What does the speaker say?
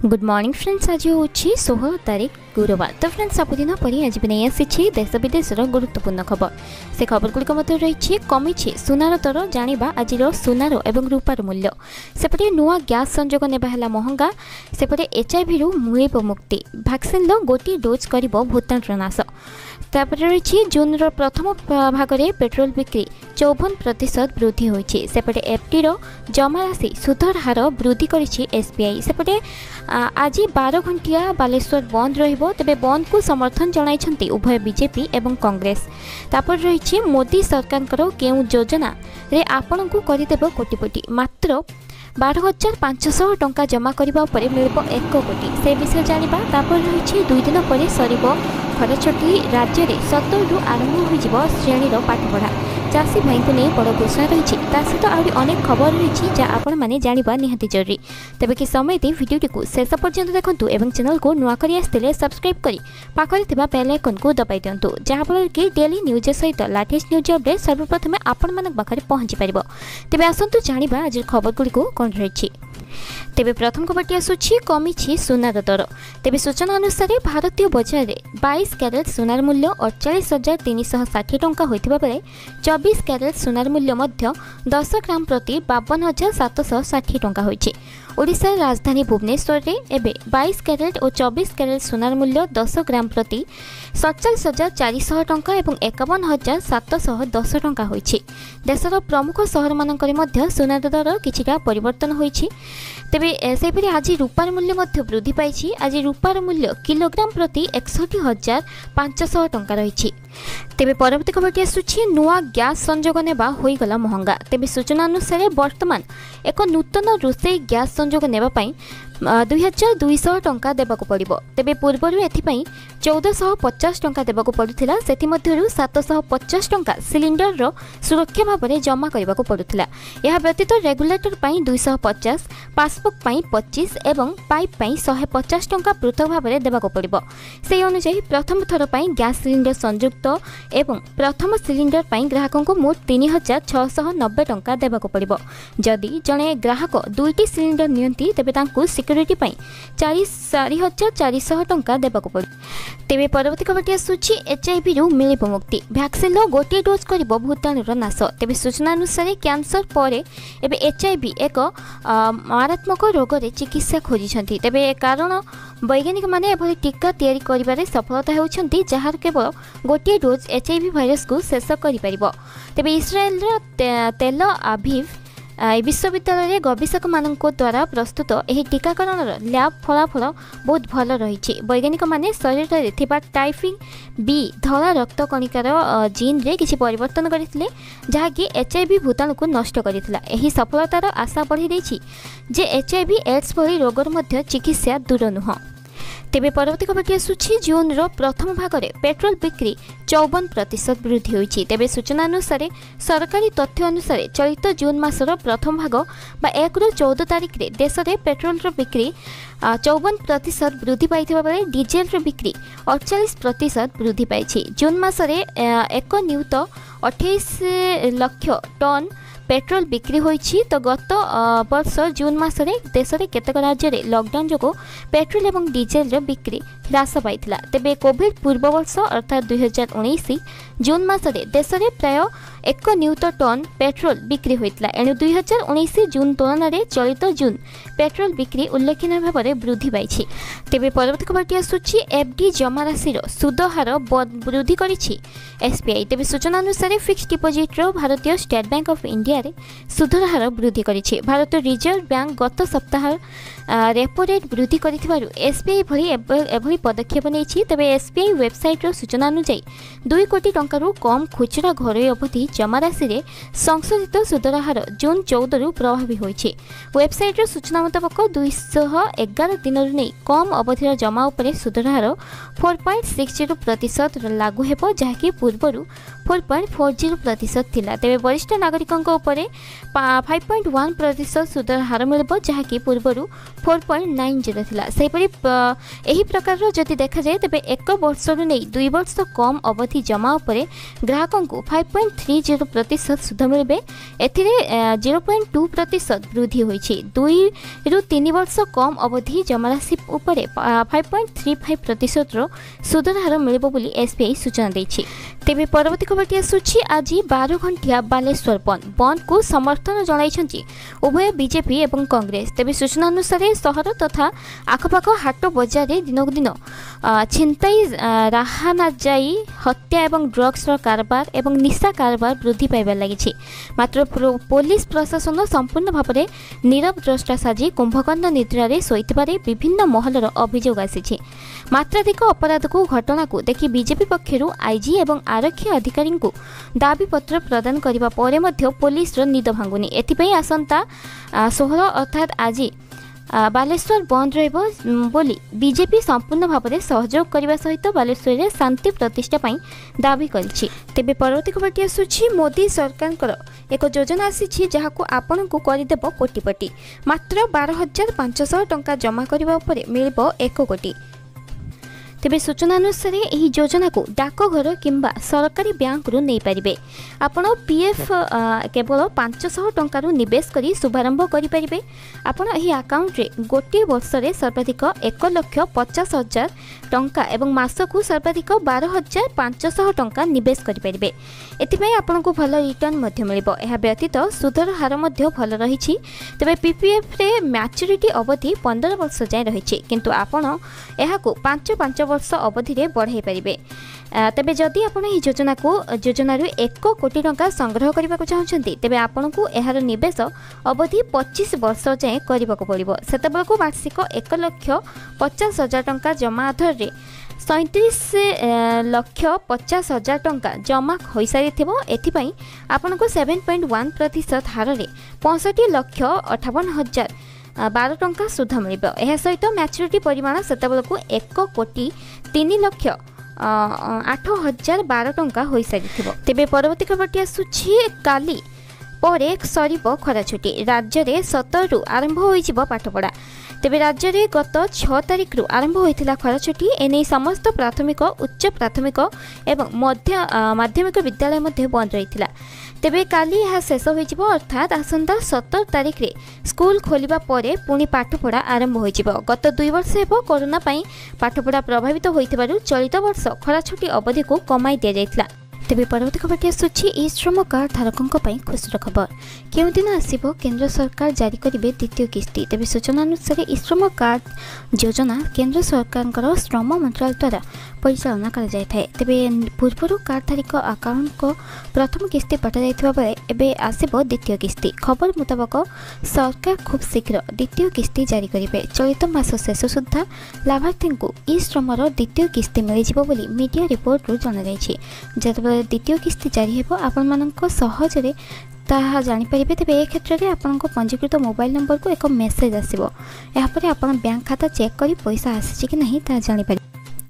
Good morning friends. आज हूँ 16 तारीख गुरुवार। तो फ्रेंड्स सबुदिन पर आज भी नहीं आसी देश विदेश गुरुत्वपूर्ण खबर। से खबर गुड़िक मध्य रही कमी सुनार दर जाना आज सुनार और रूपार मूल्य। सेपटे नुआ गैस संजोग नेबा महंगा। सेपटे HIV रु मिल मुक्ति। भैक्सीन गोटे डोज कर भूताणुर नाश। तापर रही जून प्रथम भाग में पेट्रोल बिक्री 54% वृद्धि होती। सेपटे FD जमा राशि सुधर हार वृद्धि करिछि SBI। सेपटे आज 12 घंटिया बालेश्वर बंद रहिबो। तेबे बंद को समर्थन जणाइछंती उभय बीजेपी एवं कांग्रेस। तापर रही मोदी सरकार केउ योजना रे आपण को करदेव कोटिपति। मात्र 12,500 टंका जमा करने पर मिल 1 कोटी। से विषय जाना। तापर रही 2 दिन पर सर खरछटी। राज्य में 17 रु आरंभ हो श्रेणीर पाठपढ़ा। चाषी भाई को नहीं बड़ घोषणा रही। सहित आहरी अनेक खबर रही जहाँ आपण मैंने जाना निहाती जरूरी। तेबे कि समय दे वीडियोटी को शेष पर्यंत देखंतु एवं चैनल को नुआ करी आसथिले सब्सक्राइब करी पाखरे थिबा बेल आइकन को दबाई दियंतु, जहाँ फल कि डेली न्यूज सहित लेटेस्ट न्यूज अपडेट सर्वप्रथमे आपण मानक पाखरे पहुंची परिबो। तेबे आसंतु जानिबा आज खबर गुडी को कोन रही। तेबे प्रथम खबरटी आसुछि कमी सुनार दर। तेबे सूचना अनुसार भारतीय बजार में 22 कैरेट सुनार मूल्य 48,360 टंका होइथिबा बेले 24 कैरेट सुनार मूल्य मध्य 10 ग्राम प्रति 52,760 टंका होइछि। ओडिशा राजधानी भुवनेश्वर रे एबे 22 कैरेट और 24 कैरेट सुनार मूल्य 10 ग्राम प्रति 47,400 टंका और 51,710 टंका होइछि। देशर प्रमुख सहर मानकरे मध्य सुनार दर किछिटा परिवर्तन होइछि। तेबे सेपरि आज रूपार मूल्य मध्य वृद्धि पाइछि। आज रूपार मूल्य किलोग्राम प्रति 61,500 टंका रही। तेबे परवर्ती खबरटी आसुछि नुआ गैस संजोग नेबा होइगला महंगा। तेबे सूचना अनुसार वर्तमान एक नूतन रोषेई गैस संजोग नेबा पई 2,200 टंका देबाको पड़िबो। तेबे पूर्वरु एथिपई 1,450 टंका देबाको पड़ुथिला। सेथि मध्यरु 750 टंका सिलिंडर रो सुरक्षा भाबरे जमा करबाको पड़ुथिला। यह व्यतीत रेगुलेटर पई 250, पासबुक पई 25 एवं पाइप पई 150 टंका पृथक भाबरे देबाको पड़िबो। से अनुसार प्रथम थर पई गैस सिलिंडर संयुक्त एवं प्रथम सिलिंडर पई ग्राहकों को मोट 3,690 टंका देबाको पड़िबो। जदि जणे ग्राहक दुईटी सिलिंडर नियंती तेबे तांकु सिक्योरिटी पई 4,400 टंका देबाको पड़े। तेबे परवर्ती खबरटी आसुछि HIV रु मिल मुक्ति। भैक्सीन गोटे डोज कर भूताणुर नाश। तेबे सूचना अनुसार कैंसर पर एबे HIV एक मारात्मक रोग रे चिकित्सा खोजिछंती। तेबे कारण वैज्ञानिक माने एभली टीका तैयारी करिबारे सफलता हेउछंती जहार केवल गोटे डोज HIV भाइरस को शेष करि परिबो। तेबे इस्राएल रो तेल आविव विश्वविद्यालय गवेषक मानक द्वारा प्रस्तुत यह टीकाकरण लैब फलाफल बहुत भल रही। वैज्ञानिक माने शरीर में थिबा टाइपिंग B धला रक्त कणिकार जीन रे किसी परिवर्तन करथिले जहाँकि HIV भूताणु को नष्ट करथिला। एही सफलतार आशा बढ़ी देछि जे HIV एड्स भली रोगर मध्य चिकित्सा दूर नुह। तेबे परवर्ती खबरटी आसुछि जून प्रथम भाग में पेट्रोल बिक्री 54% वृद्धि होइछि। तेबे सूचना अनुसार सरकारी तथ्य अनुसार चलित जून मासर प्रथम भाग बा 1 रु 14 तारिख रे देश में पेट्रोल बिक्री 54% वृद्धि पाइथिबा बेले डीजेल बिक्री 48% वृद्धि पाइछि। जून मासरे एक नियुत 28 लाख टन पेट्रोल बिक्री होइछि। तो गत वर्ष जून मासरे देश में केतक राज्य में लॉकडाउन जो पेट्रोल और डीजेल बिक्री ह्रास पाइथिला। तेबे कोविड पूर्व वर्ष अर्थात 2019 जून मासरे देश में प्राय 1 नियुत टन पेट्रोल बिक्री होइतिला। एणु 2019 जून तुलन में चलित जून पेट्रोल बिक्री उल्लेखनीय भाव में वृद्धि पाइछि। तेबे परवर्ती खबरटी आसुछि FD जमा राशि सुध हार वृद्धि करिछि SBI। तेबे सूचना अनुसार फिक्स डिपोजिट भारतीय स्टेट बैंक ऑफ इंडिया रे सुधर हार वृद्धि करिछि। भारतीय रिजर्व बैंक गत सप्ताह रेपो रेट वृद्धि करिथिबारु SBI भली एभली पदक्षेप नेछि। तेबे SBI वेबसाइट सूचना अनुसार 2 कोटी टंकारु कम खुचरा घरोई अवधि जमा राशि रे संशोधित सुधर हार जून 14 रु प्रभावी होइछि। वेबसाइट सूचना मुताबक 211 दिन नहीं कम अवधिर जमा उपरे सुधर हार 4.60% लागू हेबो, जहाँकि पूर्वरु 4.40% थिला। तेबे वरिष्ठ नागरिकों उपरे 5.1% सुधर हार मिलबो, जहाँकि पूर्वरु 4.90 थिला। सेपरि एही प्रकार जदि देखा जाए तेबे 1 वर्ष नहीं 2 वर्ष कम अवधि जमा उपरे ग्राहकों को 5.3 0% ସୁଧ ମିଳିବେ। ଏଥିରେ 0.2% ବୃଦ୍ଧି ହୋଇଛି। 2 ରୁ 3 ବର୍ଷ କମ୍ ଅବଧି ଜମାରାଶି ଉପରେ 5.35% ସୁଧର ହାର ମିଳିବ ବୋଲି SBI ସୂଚନା ଦେଇଛି। ତେବେ ପରବର୍ତ୍ତୀ ଖବରଟି ଆସୁଛି ଆଜି 12 ଘଣ୍ଟିଆ ବାଲେଶ୍ୱର ବନ୍ଦକୁ ସମର୍ଥନ ଜଣାଇଛନ୍ତି ଉଭୟ ବିଜେପି ଏବଂ କଂଗ୍ରେସ। ତେବେ ସୂଚନା ଅନୁସାରେ ସହର ତଥା ଆଖପାଖ ହାଟ ବଜାରରେ ଦିନକୁ ଦିନ ଛିନତାଇ ରାହାନାଜାଇ ହତ୍ୟା ଏବଂ ଡ୍ରଗ୍ସର କାରବାର ଏବଂ ନିଶା କାରବାର ବୃଦ୍ଧି ପାଇବାରେ ଲାଗିଛି। ମାତ୍ର ପୋଲିସ ପ୍ରଶାସନ ସମ୍ପୂର୍ଣ୍ଣ ଭାବରେ ନୀରବ ଦ୍ରଷ୍ଟା ସାଜି କୁମ୍ଭକର୍ଣ୍ଣ ନିଦ୍ରାରେ ଶୋଇଥିବାରେ ବିଭିନ୍ନ ମହଲର ଅଭିଯୋଗ ଆସିଛି। ମାତ୍ରାଧିକ ଅପରାଧକୁ ଘଟଣାକୁ ଦେଖି ବିଜେପି ପକ୍ଷରୁ ଆଇଜି ଏବଂ ଆରକ୍ଷୀ ଅଧିକାରୀଙ୍କୁ ଦାବିପତ୍ର ପ୍ରଦାନ କରିବା ପରେ ମଧ୍ୟ ପୋଲିସର ନିଦ ଭାଙ୍ଗୁନି। ଏଥିପାଇଁ ଆସନ୍ତା 16 ଅର୍ଥାତ୍ ଆଜି ବାଲେଶ୍ୱର ବନ୍ଦ ରହିବ ବୋଲି ବିଜେପି ସମ୍ପୂର୍ଣ୍ଣ ଭାବରେ ସହଯୋଗ କରିବା ସହିତ ବାଲେଶ୍ୱରରେ ଶାନ୍ତି ପ୍ରତିଷ୍ଠା ପାଇଁ ଦାବି କରିଛି। ତେବେ ପରବର୍ତ୍ତୀ ଖବରଟି ଆସୁଛି ମୋଦି ସରକାରଙ୍କର ଏକ ଯୋଜନା ଆସିଛି ଯାହାକୁ ଆପଣଙ୍କୁ କରିଦେବ କୋଟିପତି। ମାତ୍ର 12,500 ଟଙ୍କା ଜମା କରିବା ଉପରେ ମିଳିବ 1 କୋଟି। ତେବେ ସୂଚନା ଅନୁସାରେ ଏହି ଯୋଜନାକୁ ଡାକଘର କିମ୍ବା ସରକାରୀ ବ୍ୟାଙ୍କରୁ ନେଇପାରିବେ। ଆପଣ PF କେବଳ 500 ଟଙ୍କାରୁ ନିବେଶ କରି ଶୁଭାରମ୍ଭ କରିପାରିବେ। ଆପଣ ଏହି ଆକାଉଣ୍ଟରେ ଗୋଟିଏ ବର୍ଷରେ ସର୍ବାଧିକ 1,50,000 ଟଙ୍କା ଏବଂ ମାସକୁ ସର୍ବାଧିକ 12,500 ଟଙ୍କା ନିବେଶ କରିପାରିବେ। ଏଥିପାଇଁ ଆପଣଙ୍କୁ ଭଲ ରିଟର୍ଣ୍ଣ ମଧ୍ୟ ମିଳିବ। ଏହା ବ୍ୟତୀତ ସୁଧର ହାର ମଧ୍ୟ ଭଲ ରହିଛି। ତେବେ PPFରେ ମ୍ୟାଚୁରିଟି ଅବଧି 15 ବର୍ଷ ଯାଏଁ ରହିଛି, କିନ୍ତୁ ଆପଣ ଏହାକୁ 5 ବର୍ଷ ଅବଧିରେ ବଢ଼ାଇ ପାରିବେ। ତେବେ ଯଦି ଆପଣ ଏହି ଯୋଜନାରୁ 1 କୋଟି ଟଙ୍କା ସଂଗ୍ରହ କରିବାକୁ ଚାହୁଁଛନ୍ତି ତେବେ ଆପଣଙ୍କୁ ଏହାର ନିବେଶ ଅବଧି 25 ବର୍ଷ ଯାଏଁ କରିବାକୁ ପଡ଼ିବ। ସେତେବେଳକୁ ବାର୍ଷିକ 1,50,000 ଟଙ୍କା ଜମା ଆଧାରରେ 37,50,000 ଟଙ୍କା ଜମା ହୋଇସାରିଥିବ। ଏଥିପାଇଁ ଆପଣଙ୍କୁ 7.1% ହାରରେ 65,58,012 ଟଙ୍କା ସୁଧ ମିଳିବ। ଏହା ସହିତ ମ୍ୟାଚୁରିଟି ପରିମାଣ ସେତେବେଳକୁ 1,03,08,012 ଟଙ୍କା ହୋଇସାରିଥିବ। ତେବେ ପରବର୍ତ୍ତୀ ଖବରଟି ଆସୁଛି କାଲି ପରେ ସରିବ ଖରା ଛୁଟି। ରାଜ୍ୟରେ 17ରୁ ଆରମ୍ଭ ହୋଇଯିବ ପାଠପଢ଼ା। ତେବେ ରାଜ୍ୟରେ ଗତ 6 ତାରିଖରୁ ଆରମ୍ଭ ହୋଇଥିଲା ଖରା ଛୁଟି। ଏନେଇ ସମସ୍ତ ପ୍ରାଥମିକ, ଉଚ୍ଚ ପ୍ରାଥମିକ ଏବଂ ମାଧ୍ୟମିକ ବିଦ୍ୟାଳୟ ମଧ୍ୟ ବନ୍ଦ ରହିଥିଲା। ତେବେ କାଲି ଏହା ଶେଷ ହୋଇଯିବ, ଅର୍ଥାତ୍ ଆସନ୍ତା 17 ତାରିଖରେ ସ୍କୁଲ ଖୋଲିବା ପରେ ପୁଣି ପାଠପଢ଼ା ଆରମ୍ଭ ହୋଇଯିବ। ଗତ 2 ବର୍ଷ ହେବ କରୋନା ପାଇଁ ପାଠପଢ଼ା ପ୍ରଭାବିତ ହୋଇଥିବାରୁ ଚଳିତ ବର୍ଷ ଖରା ଛୁଟି ଅବଧିକୁ କମାଇ ଦିଆଯାଇଥିଲା। ତେବେ ପରବର୍ତ୍ତୀ ଖବରଟି ଆସୁଛି ଇ ଶ୍ରମ କାର୍ଡ ଧାରକଙ୍କ ପାଇଁ ଖୁସିର ଖବର। କେଉଁଦିନ ଆସିବ କେନ୍ଦ୍ର ସରକାର ଜାରି କରିବେ ଦ୍ୱିତୀୟ କିସ୍ତି। ତେବେ ସୂଚନା ଅନୁସାରେ ଇ ଶ୍ରମ କାର୍ଡ ଯୋଜନା କେନ୍ଦ୍ର ସରକାରଙ୍କର ଶ୍ରମ ମନ୍ତ୍ରାଳୟ ଦ୍ୱାରା ପରିଚାଳନା କରାଯାଇଥାଏ। ତେବେ ପୂର୍ବରୁ କାର୍ଡଧାରୀଙ୍କ ଆକାଉଣ୍ଟକୁ ପ୍ରଥମ କିସ୍ତି ପଠାଯାଇଥିବା ବେଳେ ଏବେ ଆସିବ ଦ୍ୱିତୀୟ କିସ୍ତି। ଖବର ମୁତାବକ ସରକାର ଖୁବ୍ ଶୀଘ୍ର ଦ୍ୱିତୀୟ କିସ୍ତି ଜାରି କରିବେ। ଚଳିତ ମାସ ଶେଷ ସୁଦ୍ଧା ଲାଭାର୍ଥୀଙ୍କୁ ଇ ଶ୍ରମର ଦ୍ୱିତୀୟ କିସ୍ତି ମିଳିଯିବ ବୋଲି ମିଡିଆ ରିପୋର୍ଟରୁ ଜଣାଯାଇଛି। ଯେତେବେଳେ ଦ୍ୱିତୀୟ କିସ୍ତି ଜାରି ହେବ ଆପଣମାନଙ୍କ ସହଜରେ ତାହା ଜାଣିପାରିବେ। ତେବେ ଏ କ୍ଷେତ୍ରରେ ଆପଣଙ୍କ ପଞ୍ଜୀକୃତ ମୋବାଇଲ ନମ୍ବରକୁ ଏକ ମେସେଜ୍ ଆସିବ। ଏହାପରେ ଆପଣ ବ୍ୟାଙ୍କ ଖାତା ଚେକ୍ କରି ପଇସା ଆସିଛି କି ନାହିଁ ତାହା ଜାଣିପାରିବେ।